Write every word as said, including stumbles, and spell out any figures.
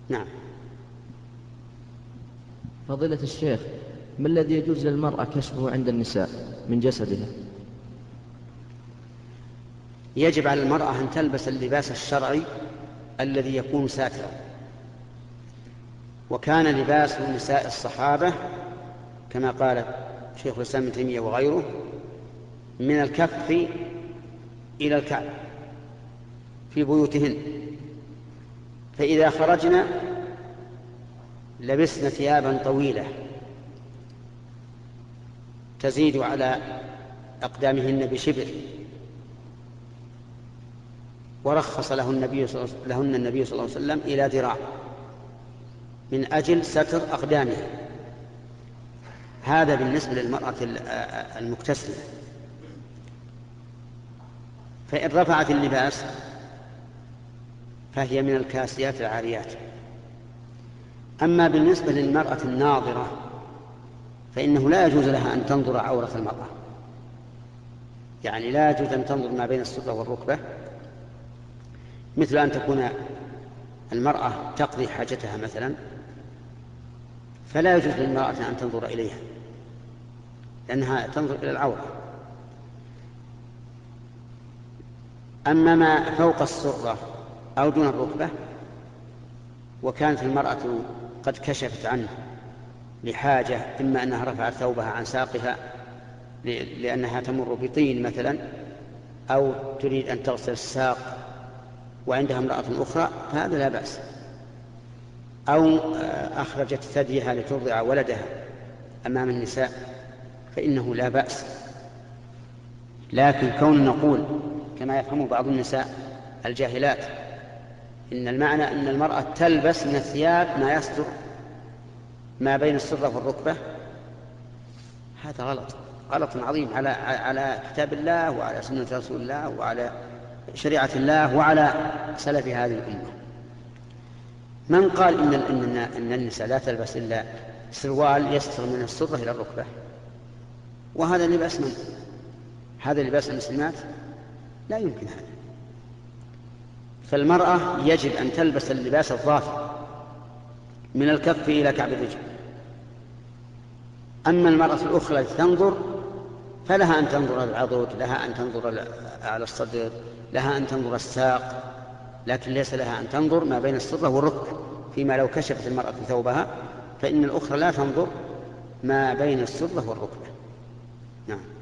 نعم. فضيلة الشيخ، ما الذي يجوز للمرأة كشفه عند النساء من جسدها؟ يجب على المرأة أن تلبس اللباس الشرعي الذي يكون ساترا، وكان لباس نساء الصحابة كما قال شيخ الإسلام ابن تيمية وغيره من الكف إلى الكعب في بيوتهن، فإذا خرجنا لبسنا ثيابا طويلة تزيد على أقدامهن بشبر، ورخص له النبي لهن النبي صلى الله عليه وسلم إلى ذراع من أجل ستر أقدامها. هذا بالنسبة للمرأة المكتسبة. فإن رفعت اللباس فهي من الكاسيات العاريات. أما بالنسبة للمرأة الناظرة فإنه لا يجوز لها أن تنظر عورة المرأة، يعني لا يجوز أن تنظر ما بين السرة والركبة، مثل أن تكون المرأة تقضي حاجتها مثلا، فلا يجوز للمرأة أن تنظر إليها لأنها تنظر إلى العورة. أما ما فوق السرة أو دون الركبة وكانت المرأة قد كشفت عنه لحاجة، إما أنها رفعت ثوبها عن ساقها لأنها تمر بطين مثلا، أو تريد أن تغسل الساق وعندها امرأة أخرى، فهذا لا بأس، أو أخرجت ثديها لترضع ولدها أمام النساء فإنه لا بأس. لكن كون نقول كما يفهم بعض النساء الجاهلات إن المعنى أن المرأة تلبس من الثياب ما يستر ما بين السرة والركبة، هذا غلط، غلط عظيم على على كتاب الله وعلى سنة رسول الله وعلى شريعة الله وعلى سلف هذه الأمة. من قال إن إن إن النساء لا تلبس إلا سروال يستر من السرة إلى الركبة؟ وهذا لباس من؟ هذا لباس المسلمات؟ لا يمكن هذا. فالمرأة يجب أن تلبس اللباس الظافر من الكف إلى كعب الرجل. أما المرأة الأخرى التي تنظر فلها أن تنظر العضد، لها أن تنظر على الصدر، لها أن تنظر الساق، لكن ليس لها أن تنظر ما بين السرة والركبة، فيما لو كشفت المرأة ثوبها فإن الأخرى لا تنظر ما بين السرة والركبة. نعم.